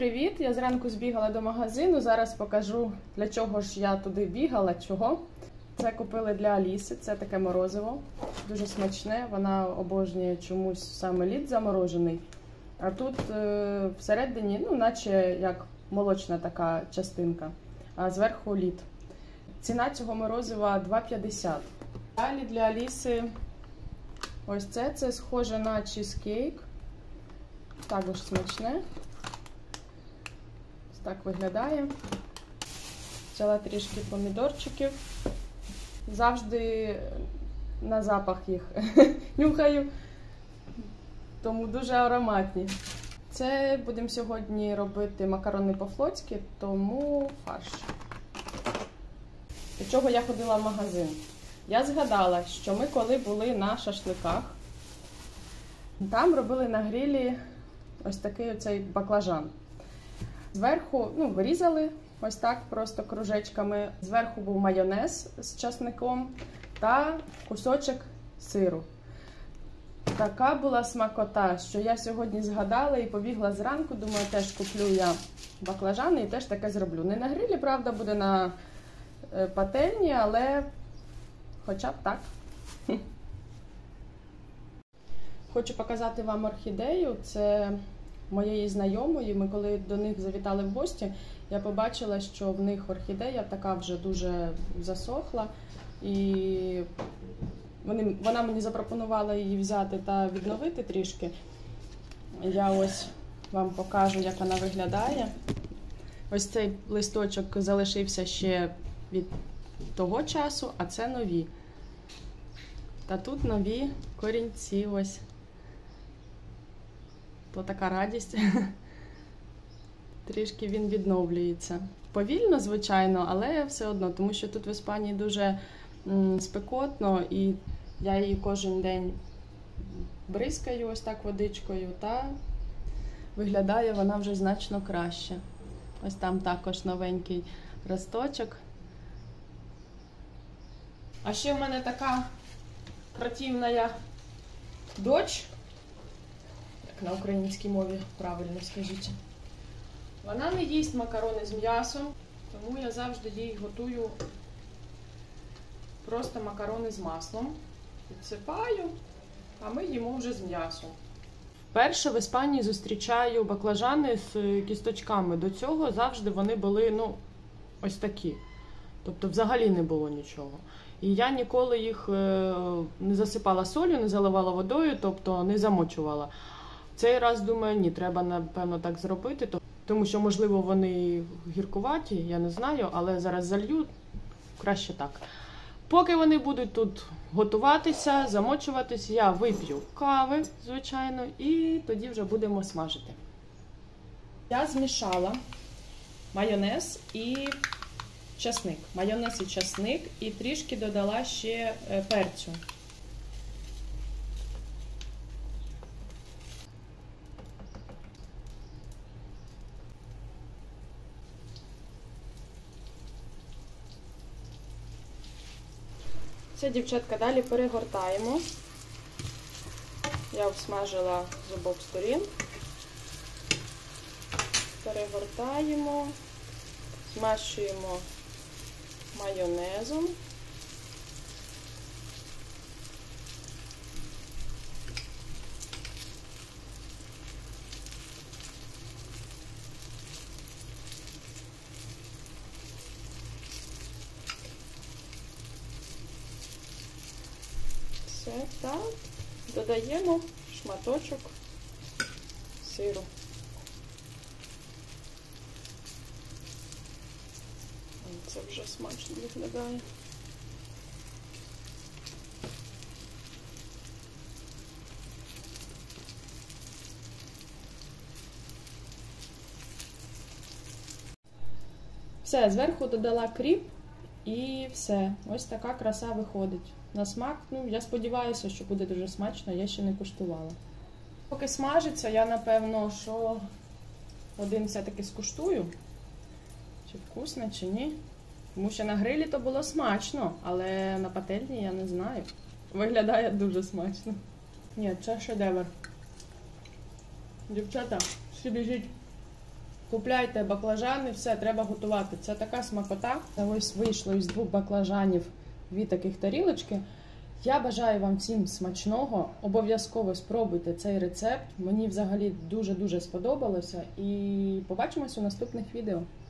привіт! Я зранку збігала до магазину, зараз покажу, для чого ж я туди бігала, чого. Це купили для Аліси, це таке морозиво, дуже смачне, вона обожнює чомусь саме лід заморожений. А тут всередині, наче як молочна така частинка, а зверху лід. Ціна цього морозива 2,50. Далі для Аліси ось це схоже на чизкейк, також смачне. Так виглядає. Взяла трішки помідорчиків. Завжди на запах їх нюхаю, тому дуже ароматні. Це будемо сьогодні робити макарони по-флотськи, тому фарш. До чого я ходила в магазин? Я згадала, що ми коли були на шашликах, там робили на грилі ось такий оцей баклажан. Зверху, вирізали ось так просто кружечками. Зверху був майонез з часником та кусочок сиру. Така була смакота, що я сьогодні згадала і побігла зранку. Думаю, теж куплю я баклажани і теж таке зроблю. Не на грилі, правда, буде на пательні, але хоча б так. Хочу показати вам орхідею. Це моєї знайомої. Ми коли до них завітали в гості, я побачила, що в них орхідея така вже дуже засохла. І вона мені запропонувала її взяти та відновити трішки. Я ось вам покажу, як вона виглядає. Ось цей листочок залишився ще від того часу, а це нові. Та тут нові корінці ось. То така радість. Трішки він відновлюється. Повільно, звичайно, але все одно, тому що тут в Іспанії дуже спекотно, і я її кожен день бризкаю ось так водичкою, та виглядає вона вже значно краще. Ось там також новенький росточок. А ще в мене така противна дочь, як на українській мові правильно скажіть. Вона не їсть макарони з м'ясом, тому я завжди їй готую просто макарони з маслом. Підсипаю, а ми їмо вже з м'ясом. Вперше в Іспанії зустрічаю баклажани з кісточками. До цього завжди вони були, ось такі. Тобто взагалі не було нічого. І я ніколи їх не засипала солью, не заливала водою, тобто не замочувала. Цей раз думаю, ні, треба, напевно, так зробити, тому що, можливо, вони гіркуваті, я не знаю, але зараз залью, краще так. Поки вони будуть тут готуватися, замочуватися, я вип'ю кави, звичайно, і тоді вже будемо смажити. Я змішала майонез і часник. Майонез і часник, і трішки додала ще перцю. Це, дівчатка, далі перегортаємо. Я обсмажила з обох сторін. Перегортаємо, змащуємо майонезом. Все так. Додаємо шматочок сиру. Це вже смачно виглядає. Все, зверху додала кріп і все. Ось така краса виходить. На смак, я сподіваюся, що буде дуже смачно, я ще не куштувала. Поки смажиться, я, напевно, що один все-таки скуштую. Чи вкусно, чи ні. Тому що на грилі то було смачно, але на пательні я не знаю. Виглядає дуже смачно. Ні, це шедевр. Дівчата, всі біжіть. Купляйте баклажани, все, треба готувати. Це така смакота. Ось вийшло із 2 баклажанів 2 таких тарілочки. Я бажаю вам всім смачного. Обов'язково спробуйте цей рецепт. Мені взагалі дуже-дуже сподобалося. І побачимось у наступних відео.